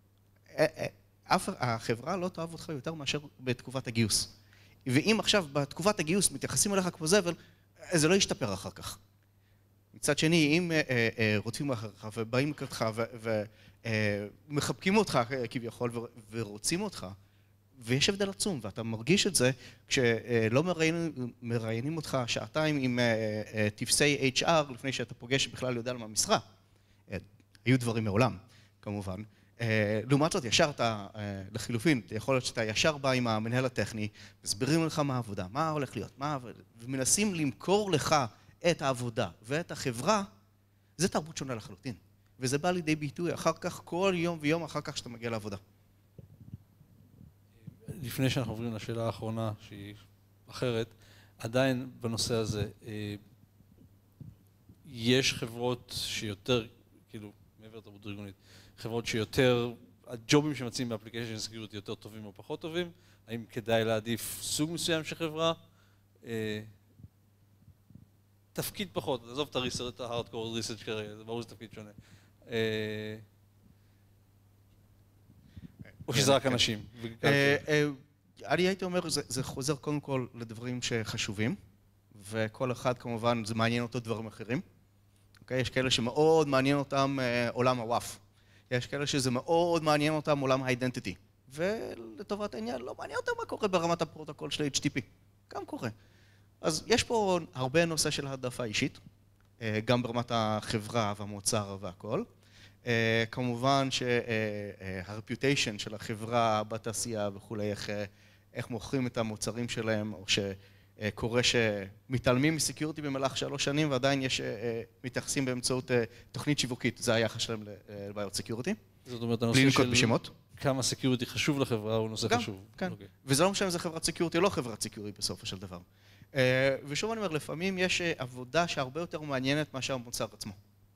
החברה לא תאהב אותך יותר מאשר בתקופת הגיוס. ואם עכשיו בתקופת הגיוס מתייחסים אליך כמו זבל, זה לא ישתפר אחר כך. מצד שני, אם רודפים אחריך ובאים לקראתך ומחבקים אותך כביכול ורוצים אותך, ויש הבדל עצום, ואתה מרגיש את זה כשלא מראיינים אותך שעתיים עם תפסי אייץ' אר לפני שאתה פוגש בכלל יודע על מה המשרה. היו דברים מעולם, כמובן. לעומת זאת, ישר אתה, לחילופין, יכול להיות שאתה ישר בא עם המנהל הטכני, מסבירים לך מה העבודה, מה הולך להיות, מה, ומנסים למכור לך את העבודה ואת החברה, זה תרבות שונה לחלוטין. וזה בא לידי ביטוי אחר כך, כל יום ויום אחר כך שאתה מגיע לעבודה. לפני שאנחנו עוברים לשאלה האחרונה, שהיא אחרת, עדיין בנושא הזה, יש חברות שיותר, כאילו, מעבר תרבות ארגונית, חברות שיותר, הג'ובים שמציעים באפליקיישן סקיוריטי יותר טובים או פחות טובים, האם כדאי להעדיף סוג מסוים של חברה? תפקיד פחות, עזוב את הריסרט, ההארדקור ריסרצ' כרגע, זה ברור שזה תפקיד שונה. או שזה רק אנשים. אני הייתי אומר, זה חוזר קודם כל לדברים שחשובים, וכל אחד כמובן זה מעניין אותו דברים אחרים. יש כאלה שמאוד מעניין אותם עולם הוואף. יש כאלה שזה מאוד מעניין אותם עולם האידנטיטי. ולטובת העניין לא מעניין יותר מה קורה ברמת הפרוטוקול של אייץ' טי טי פי, גם קורה. אז יש פה הרבה נושא של העדפה אישית, גם ברמת החברה והמוצר והכל. כמובן שה-reputation של החברה בתעשייה וכולי, איך, איך מוכרים את המוצרים שלהם, או שקורה שמתעלמים מסקיוריטי במהלך שלוש שנים, ועדיין יש, מתייחסים באמצעות תוכנית שיווקית, זה היחס שלהם לבעיות סקיוריטי. זאת אומרת, הנושא של בשמות. כמה סקיוריטי חשוב לחברה הוא נושא גם, חשוב. כן, okay. וזה לא משנה אם זה חברת סקיוריטי או לא חברת סקיוריטי בסופו של דבר. ושוב אני אומר, לפעמים יש עבודה שהרבה יותר מעניינת מאשר המוצר עצמו.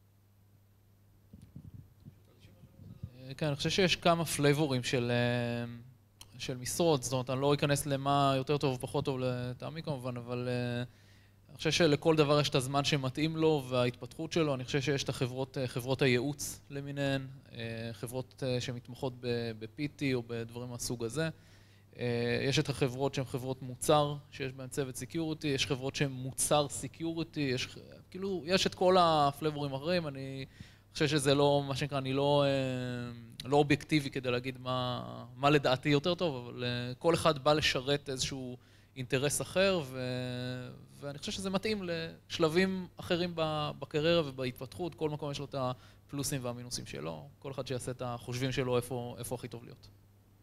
כן, אני חושב שיש כמה פלייבורים של, של משרות, זאת אומרת, אני לא אכנס למה יותר טוב ופחות טוב לטעמי כמובן, אבל אני חושב שלכל דבר יש את הזמן שמתאים לו וההתפתחות שלו. אני חושב שיש את החברות, חברות הייעוץ למיניהן, חברות שמתמחות ב-פי טי או בדברים מהסוג הזה. יש את החברות שהן חברות מוצר, שיש בהן צוות סקיוריטי, יש חברות שהן מוצר סקיוריטי, יש, כאילו, יש את כל הפלייבורים האחרים. אני חושב שזה לא, מה שנקרא, אני לא, לא אובייקטיבי כדי להגיד מה, מה לדעתי יותר טוב, אבל כל אחד בא לשרת איזשהו אינטרס אחר, ו, ואני חושב שזה מתאים לשלבים אחרים בקריירה ובהתפתחות. כל מקום יש לו את הפלוסים והמינוסים שלו, כל אחד שיעשה את החושבים שלו איפה, איפה הכי טוב להיות.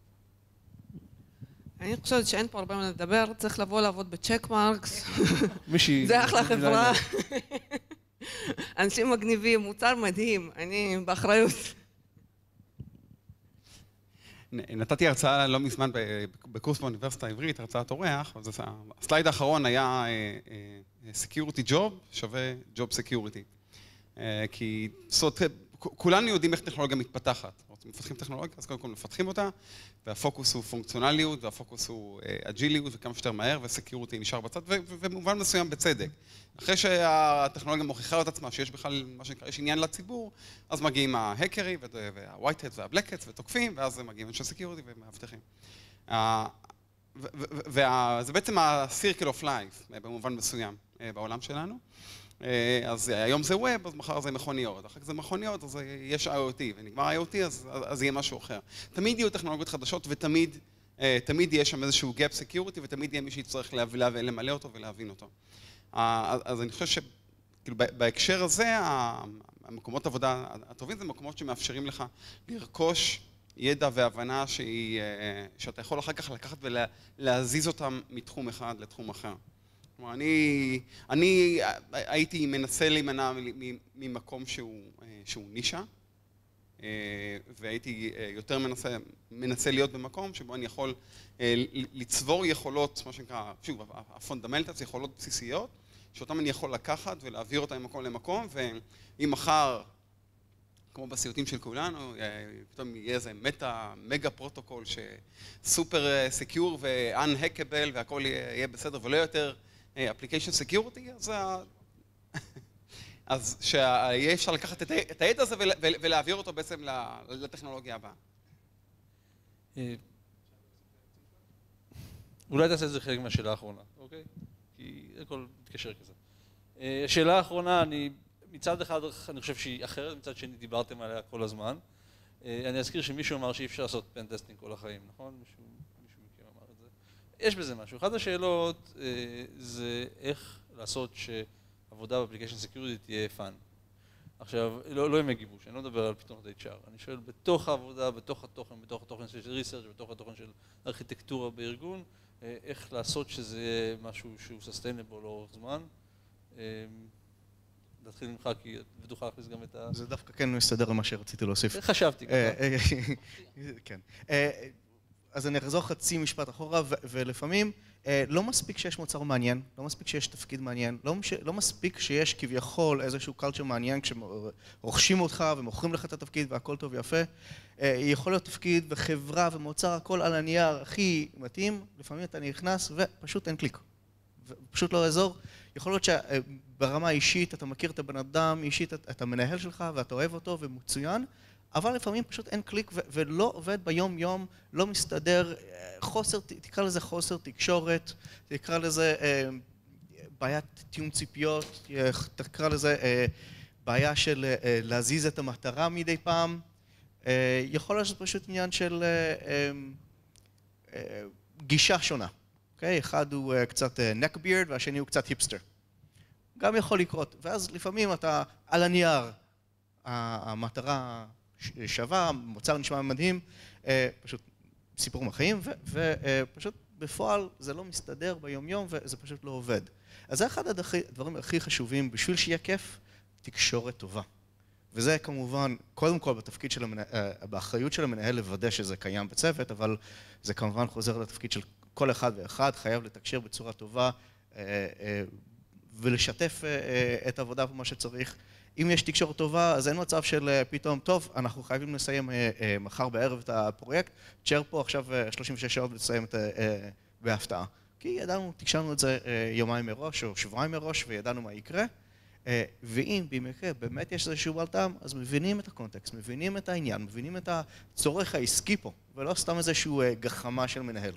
אני חושבת שאין פה הרבה מה לדבר, צריך לבוא לעבוד בצ'ק מרקס. מישהי... זה אחלה חברה. אנשים מגניבים, מוצר מדהים, אני באחריות. נתתי הרצאה לא מזמן בקורס באוניברסיטה העברית, הרצאת אורח, הסלייד האחרון היה Security Job שווה Job Security. כי כולנו יודעים איך טכנולוגיה מתפתחת. מפתחים טכנולוגיה, אז קודם כל מפתחים אותה, והפוקוס הוא פונקציונליות, והפוקוס הוא אג'יליות, וכמה שיותר מהר, וסקיוריטי נשאר בצד, ובמובן מסוים בצדק. אחרי שהטכנולוגיה מוכיחה את עצמה, שיש בכלל, מה שנקרא, יש עניין לציבור, אז מגיעים ההקרי, והווייט-הט והבלק-הט, ותוקפים, ואז מגיעים אנשי סקיוריטי ומאבטחים. וזה בעצם ה-circle of life, במובן מסוים, בעולם שלנו. אז היום זה ווב, אז מחר זה מכוניות, אחר כך זה מכוניות, אז יש איי או טי, ונגמר איי או טי, אז, אז יהיה משהו אחר. תמיד יהיו טכנולוגיות חדשות, ותמיד תמיד יהיה שם איזשהו gap security, ותמיד יהיה מי שיצטרך למלא אותו ולהבין אותו. אז אני חושב שכאילו בהקשר הזה, המקומות עבודה הטובים זה מקומות שמאפשרים לך לרכוש ידע והבנה שהיא, שאתה יכול אחר כך לקחת ולהזיז אותם מתחום אחד לתחום אחר. אני, אני הייתי מנסה להימנע ממקום שהוא, שהוא נישה, והייתי יותר מנסה, מנסה להיות במקום שבו אני יכול לצבור יכולות, מה שנקרא, שוב, הפונדמנטלס, יכולות בסיסיות, שאותן אני יכול לקחת ולהעביר אותן ממקום למקום, ואם מחר, כמו בסיוטים של כולנו, פתאום יהיה איזה מטה, מגה פרוטוקול שסופר סקיור ו-unhackable והכל יהיה בסדר ולא יותר אפליקיישן סקיוריטי, אז, אז שיהיה אפשר לקחת את הידע הזה ולהעביר אותו בעצם לטכנולוגיה הבאה. אולי תעשה את זה חלק מהשאלה האחרונה, אוקיי? כי הכל מתקשר כזה. השאלה האחרונה, אני מצד אחד אני חושב שהיא אחרת, מצד שני דיברתם עליה כל הזמן. אני אזכיר שמישהו אמר שאי אפשר לעשות פן-טסטינג כל החיים, נכון? מישהו, מישהו מכם אמר את זה. יש בזה משהו. אחת השאלות זה איך לעשות שעבודה באפליקיישן סקיוריטי תהיה פאן. עכשיו, לא, לא ימי גיבוש, אני לא מדבר על פתרונות אייץ' אר. אני שואל בתוך העבודה, בתוך התוכן, בתוך התוכן של ריסרצ', בתוך התוכן של ארכיטקטורה בארגון, איך לעשות שזה יהיה משהו שהוא ססטיינבל לאורך זמן. נתחיל ממך, כי ותוכל להכניס גם את ה... זה דווקא כן מסתדר למה שרציתי להוסיף. חשבתי ככה. כן. אז אני אחזור חצי משפט אחורה, ולפעמים לא מספיק שיש מוצר מעניין, לא מספיק שיש תפקיד מעניין, לא מספיק שיש כביכול איזשהו קלצ'ר מעניין כשרוכשים אותך ומוכרים לך את התפקיד והכל טוב ויפה. יכול להיות תפקיד וחברה ומוצר, הכל על הנייר הכי מתאים, לפעמים אתה נכנס ופשוט אין קליק. פשוט לא אזור. יכול להיות שברמה האישית אתה מכיר את הבן אדם, אישית אתה מנהל שלך ואתה אוהב אותו ומצוין, אבל לפעמים פשוט אין קליק ולא עובד ביום יום, לא מסתדר, חוסר, תקרא לזה חוסר תקשורת, תקרא לזה בעיית תיאום ציפיות, תקרא לזה בעיה של להזיז את המטרה מדי פעם, יכול להיות שזה פשוט עניין של גישה שונה. אחד הוא קצת neckbeard והשני הוא קצת היפסטר. גם יכול לקרות, ואז לפעמים אתה על הנייר, המטרה שווה, מוצר נשמע מדהים, פשוט סיפור מהחיים, ופשוט בפועל זה לא מסתדר ביום-יום וזה פשוט לא עובד. אז זה אחד הדברים הכי חשובים בשביל שיהיה כיף, תקשורת טובה. וזה כמובן, קודם כל בתפקיד של המנהל, באחריות של המנהל לוודא שזה קיים בצוות, אבל זה כמובן חוזר לתפקיד של כל אחד ואחד, חייב לתקשר בצורה טובה ולשתף את העבודה במה שצריך. אם יש תקשורת טובה, אז אין מצב של פתאום, טוב, אנחנו חייבים לסיים מחר בערב את הפרויקט, תשאר פה עכשיו שלושים ושש שעות ולסיים בהפתעה. כי ידענו, תקשרנו את זה יומיים מראש או שבועיים מראש וידענו מה יקרה. ואם במקרה באמת יש איזשהו בלטם, אז מבינים את הקונטקסט, מבינים את העניין, מבינים את הצורך העסקי פה, ולא סתם איזשהו גחמה של מנהל.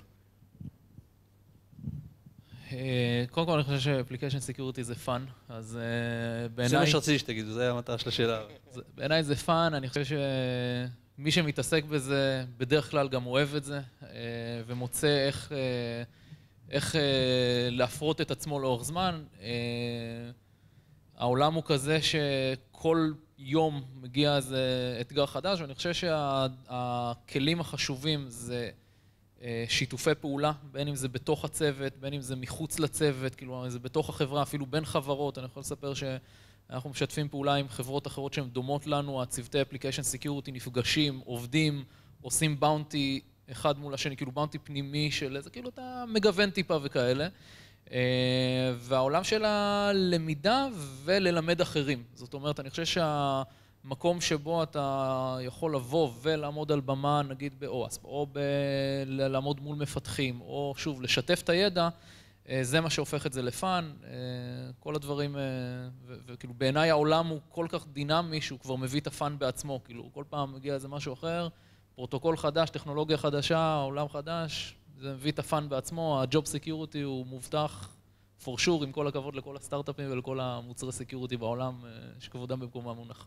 קודם כל אני חושב שאפליקיישן סקיוריטי זה פאן, אז בעיניי... זה מה שרציתי שתגידו, זה המטרה של השאלה. בעיניי זה פאן, אני חושב שמי שמתעסק בזה בדרך כלל גם אוהב את זה, ומוצא איך, איך להפרות את עצמו לאורך זמן. העולם הוא כזה שכל יום מגיע איזה אתגר חדש, ואני חושב שהכלים החשובים זה שיתופי פעולה, בין אם זה בתוך הצוות, בין אם זה מחוץ לצוות, כאילו זה בתוך החברה, אפילו בין חברות. אני יכול לספר שאנחנו משתפים פעולה עם חברות אחרות שהן דומות לנו, הצוותי אפליקיישן סקיוריטי נפגשים, עובדים, עושים באונטי אחד מול השני, כאילו באונטי פנימי של איזה, כאילו אתה מגוון טיפה וכאלה. והעולם של הלמידה וללמד אחרים. זאת אומרת, אני חושב שהמקום שבו אתה יכול לבוא ולעמוד על במה, נגיד באוספ, או לעמוד מול מפתחים, או שוב, לשתף את הידע, זה מה שהופך את זה לפן. כל הדברים, וכאילו בעיניי העולם הוא כל כך דינמי שהוא כבר מביא את הפן בעצמו, כאילו כל פעם מגיע איזה משהו אחר, פרוטוקול חדש, טכנולוגיה חדשה, עולם חדש, זה מביא את הפן בעצמו, הג'וב סקיוריטי הוא מובטח for sure, עם כל הכבוד לכל הסטארט-אפים ולכל המוצרי סקיוריטי בעולם, שכבודם במקומם מונח.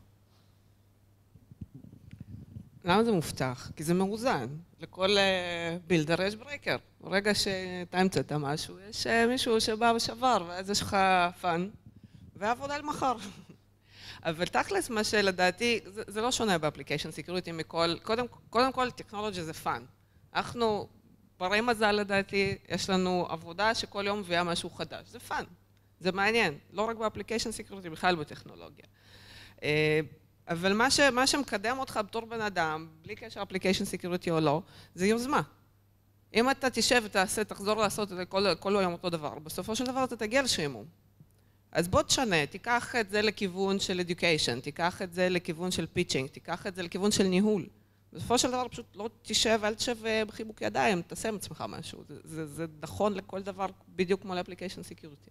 למה זה מובטח? כי זה מאוזן. לכל בילדר יש ברייקר. ברגע שאתה המצאת משהו, יש מישהו שבא ושבר, ואז יש לך פן, ועבודה למחר. אבל תכלס מה שלדעתי, זה, זה לא שונה באפליקיישן סקיוריטי מכל, קודם, קודם כל טכנולוגיה זה פן. אנחנו, ברי מזל לדעתי, יש לנו עבודה שכל יום מביאה משהו חדש. זה פן, זה מעניין. לא רק באפליקיישן סקיוריטי, בכלל בטכנולוגיה. אבל מה, ש, מה שמקדם אותך בתור בן אדם, בלי קשר אפליקיישן סקיוריטי או לא, זה יוזמה. אם אתה תשב ותעשה, תחזור לעשות את זה כל, כל יום אותו דבר, בסופו של דבר אתה תגיע לשעמום. אז בוא תשנה, תיקח את זה לכיוון של education, תיקח את זה לכיוון של pitching, תיקח את זה לכיוון של ניהול. בסופו של דבר פשוט לא תשב, אל תשב בחיבוק ידיים, תעשה עם עצמך משהו. זה, זה, זה נכון לכל דבר, בדיוק כמו לאפליקיישן סקיוריטי.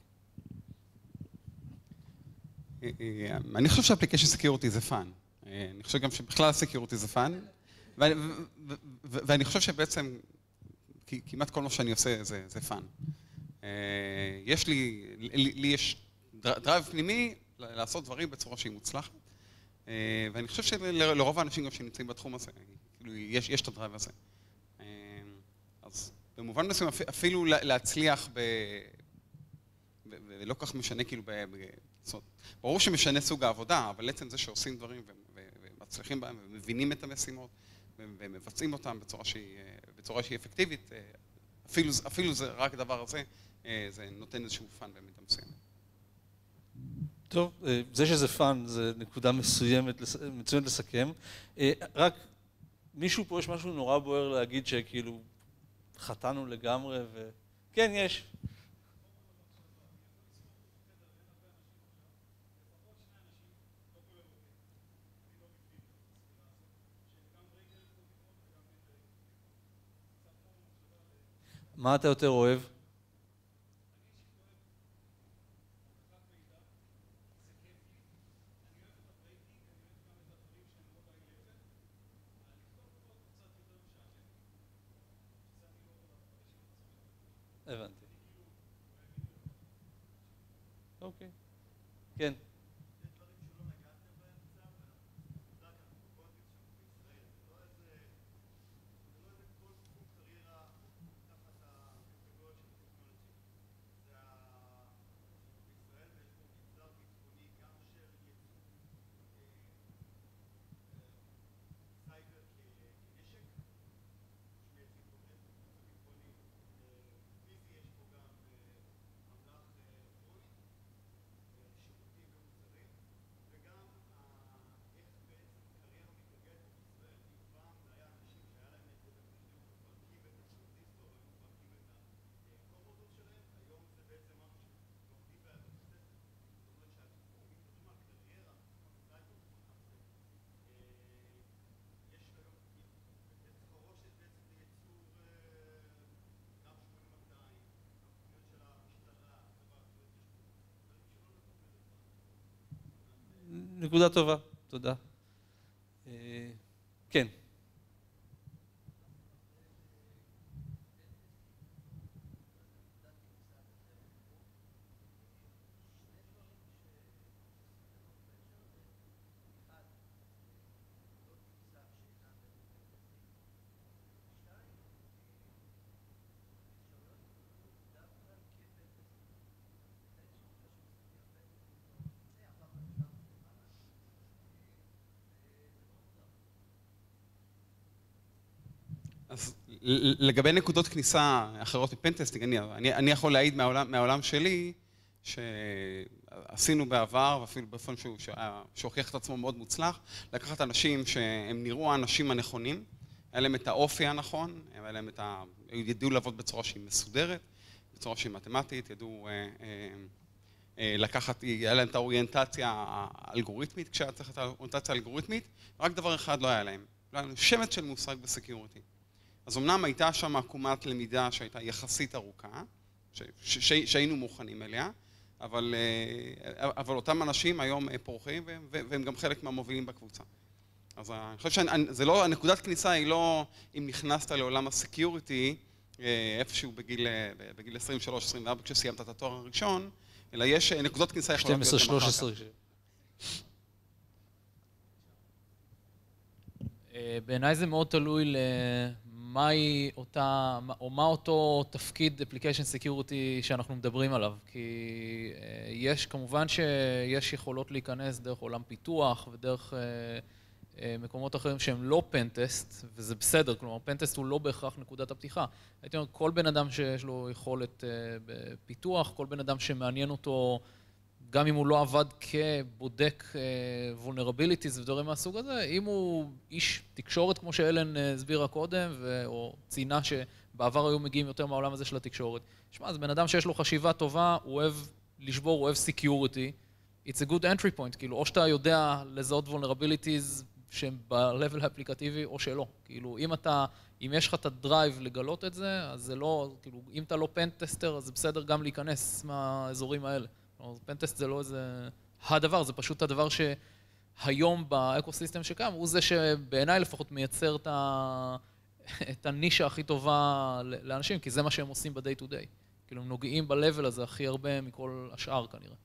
אני חושב שאפליקיישן סקיוריטי זה פאן. אני חושב גם שבכלל סקיוריטי זה פאן. ואני חושב שבעצם כמעט כל מה שאני עושה זה פאן. יש לי, לי יש דרייב פנימי לעשות דברים בצורה שהיא מוצלחת. ואני חושב שלרוב האנשים גם שנמצאים בתחום הזה, יש, יש את הדרייב הזה. אז במובן מסוים אפילו להצליח ב... ולא כך משנה כאילו ב... ברור שמשנה סוג העבודה, אבל עצם זה שעושים דברים ומצליחים בהם ומבינים את המשימות ומבצעים אותם בצורה שהיא, בצורה שהיא אפקטיבית, אפילו, אפילו זה רק הדבר הזה, זה נותן איזשהו פן במידה מסוימת. טוב, זה שזה פאן, זה נקודה מסוימת, מצוינת לסכם. רק מישהו פה יש משהו נורא בוער להגיד שכאילו חטאנו לגמרי ו... כן, יש. מה אתה יותר אוהב? הבנתי. אוקיי. כן. נקודה טובה, תודה. כן. אז לגבי נקודות כניסה אחרות מפנטסטינג, אני, אני, אני יכול להעיד מהעולם, מהעולם שלי, שעשינו בעבר, ואפילו באופן שהוא, שהוכיח את עצמו מאוד מוצלח, לקחת אנשים שהם נראו האנשים הנכונים, היה להם את האופי הנכון, היה להם את ה... ידעו לעבוד בצורה שהיא מסודרת, בצורה שהיא מתמטית, ידעו אה, אה, לקחת, היה להם את האוריינטציה האלגוריתמית, כשהיה צריך את האוריינטציה האלגוריתמית, רק דבר אחד לא היה להם, לא היה להם שמץ של מושג בסקיוריטי. אז אמנם הייתה שם עקומת למידה שהייתה יחסית ארוכה, ש, ש, ש, שהיינו מוכנים אליה, אבל, אבל אותם אנשים היום פורחים והם, והם גם חלק מהמובילים בקבוצה. אז אני חושב שזה לא, הנקודת כניסה היא לא אם נכנסת לעולם הסקיוריטי איפשהו בגיל, בגיל עשרים ושלוש עשרים וארבע כשסיימת את התואר הראשון, אלא יש נקודות כניסה יכולות להיות שתים עשרה שלוש עשרה. בעיניי זה מאוד תלוי למהי אותה, או מה אותו תפקיד Application Security שאנחנו מדברים עליו. כי יש, כמובן שיש יכולות להיכנס דרך עולם פיתוח ודרך מקומות אחרים שהם לא פנטסט, וזה בסדר, כלומר פנטסט הוא לא בהכרח נקודת הפתיחה. הייתי אומר, כל בן אדם שיש לו יכולת בפיתוח, כל בן אדם שמעניין אותו, גם אם הוא לא עבד כבודק vulnerabilities ודברים מהסוג הזה, אם הוא איש תקשורת, כמו שאלן הסבירה קודם, או ציינה שבעבר היו מגיעים יותר מהעולם הזה של התקשורת. שמע, זה בן אדם שיש לו חשיבה טובה, הוא אוהב לשבור, הוא אוהב security, it's a good entry point, כאילו, או שאתה יודע לזהות vulnerabilities שהם ב-level האפליקטיבי, או שלא. כאילו, אם אתה, אם יש לך את הדרייב לגלות את זה, אז זה לא, כאילו, אם אתה לא פנטסטר, אז זה בסדר גם להיכנס מהאזורים האלה. פנטסט זה לא איזה הדבר, זה פשוט הדבר שהיום באקוסיסטם שקיים, הוא זה שבעיניי לפחות מייצר את, ה... את הנישה הכי טובה לאנשים, כי זה מה שהם עושים ב-day to day. כאילו הם נוגעים ב-level הזה הכי הרבה מכל השאר כנראה.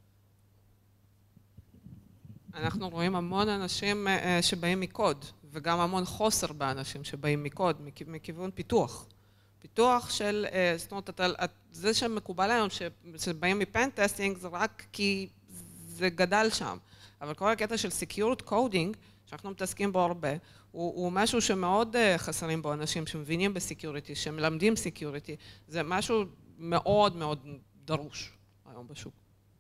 אנחנו רואים המון אנשים שבאים מקוד, וגם המון חוסר באנשים שבאים מקוד, מכיוון פיתוח. פיתוח של, זאת אומרת, זה שמקובל היום שבאים מפן-טסטינג זה רק כי זה גדל שם. אבל כל הקטע של Secure Coding, שאנחנו מתעסקים בו הרבה, הוא, הוא משהו שמאוד חסרים בו אנשים שמבינים בסקיוריטי, שמלמדים סקיוריטי. זה משהו מאוד מאוד דרוש היום בשוק.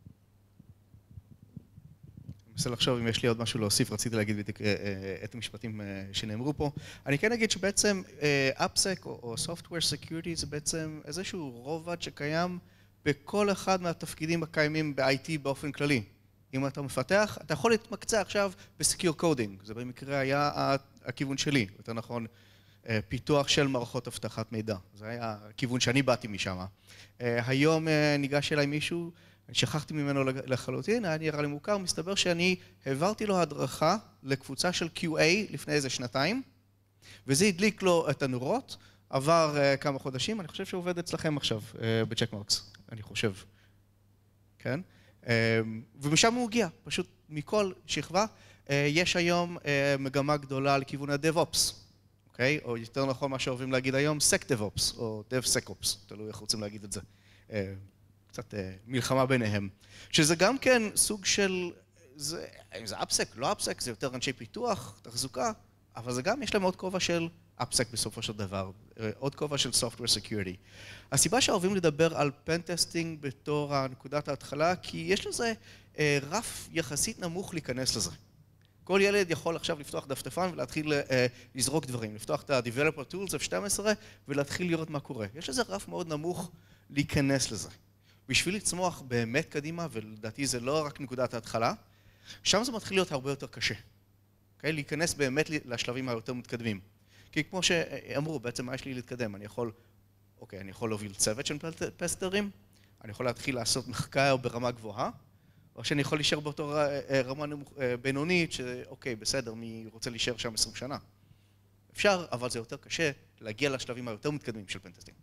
אני מנסה לחשוב אם יש לי עוד משהו להוסיף, רציתי להגיד את המשפטים שנאמרו פה. אני כן אגיד שבעצם AppSec או Software Security זה בעצם איזשהו רובד שקיים בכל אחד מהתפקידים הקיימים ב-איי טי באופן כללי. אם אתה מפתח, אתה יכול להתמקצע עכשיו ב-Secure Coding, זה במקרה היה הכיוון שלי, יותר נכון, פיתוח של מערכות אבטחת מידע. זה היה הכיוון שאני באתי משם. היום ניגש אליי מישהו, שכחתי ממנו לחלוטין, היה נראה לי מוכר, מסתבר שאני העברתי לו הדרכה לקבוצה של קיו איי לפני איזה שנתיים, וזה הדליק לו את הנורות, עבר כמה חודשים, אני חושב שהוא עובד אצלכם עכשיו, בצ'קמרקס, אני חושב. כן? ומשם הוא הגיע, פשוט מכל שכבה. יש היום מגמה גדולה לכיוון ה-DevOps, אוקיי? או יותר נכון מה שאוהבים להגיד היום, SecDevOps, או DevSecOps, תלוי איך רוצים להגיד את זה. קצת מלחמה ביניהם. שזה גם כן סוג של, זה, אם זה AppSec, לא AppSec, זה יותר אנשי פיתוח, תחזוקה, אבל זה גם, יש להם עוד כובע של AppSec בסופו של דבר, עוד כובע של Software Security. הסיבה שאוהבים לדבר על פן-טסטינג בתור הנקודת ההתחלה, כי יש לזה רף יחסית נמוך להיכנס לזה. כל ילד יכול עכשיו לפתוח דפדפן ולהתחיל לזרוק דברים, לפתוח את ה-Developer Tools אף שתים עשרה ולהתחיל לראות מה קורה. יש לזה רף מאוד נמוך להיכנס לזה. בשביל לצמוח באמת קדימה, ולדעתי זה לא רק נקודת ההתחלה, שם זה מתחיל להיות הרבה יותר קשה. Okay? להיכנס באמת לשלבים היותר מתקדמים. כי כמו שאמרו, בעצם מה יש לי להתקדם? אני יכול, אוקיי, אני יכול להוביל צוות של פסטרים, אני יכול להתחיל לעשות מחקר ברמה גבוהה, או שאני יכול להישאר באותו רמה בינונית, שאוקיי, בסדר, מי רוצה להישאר שם עשרים שנה? אפשר, אבל זה יותר קשה להגיע לשלבים היותר מתקדמים של פנטסטינג.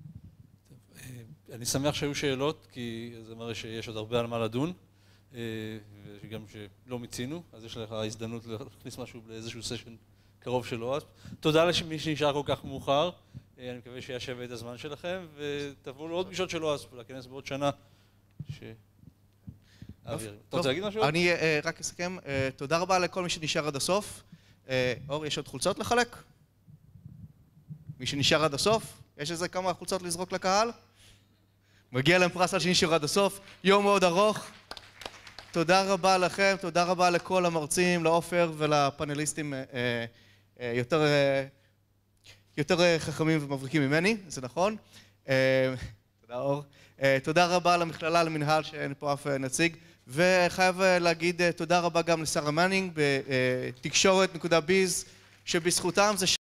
אני שמח שהיו שאלות, כי זה מראה שיש עוד הרבה על מה לדון, וגם שלא מיצינו, אז יש לך הזדמנות להכניס משהו לאיזשהו סשן קרוב של אוהספ. תודה למי שנשאר כל כך מאוחר, אני מקווה שישב את הזמן שלכם, ותבואו לעוד פגישות של אוהספ, לכנס בעוד שנה. אתה רוצה להגיד משהו? אני רק אסכם, תודה רבה לכל מי שנשאר עד הסוף. אור, יש עוד חולצות לחלק? מי שנשאר עד הסוף? יש איזה כמה חולצות לזרוק לקהל? מגיע להם פרס על שנשאר עד הסוף, יום מאוד ארוך. תודה רבה לכם, תודה רבה לכל המרצים, לעופר ולפאנליסטים יותר, יותר חכמים ומבריקים ממני, זה נכון. תודה אור. תודה רבה למכללה, למנהל, שאין פה אף נציג. וחייב להגיד תודה רבה גם לשרה מנינג בתקשורת נקודה ביז, שבזכותם זה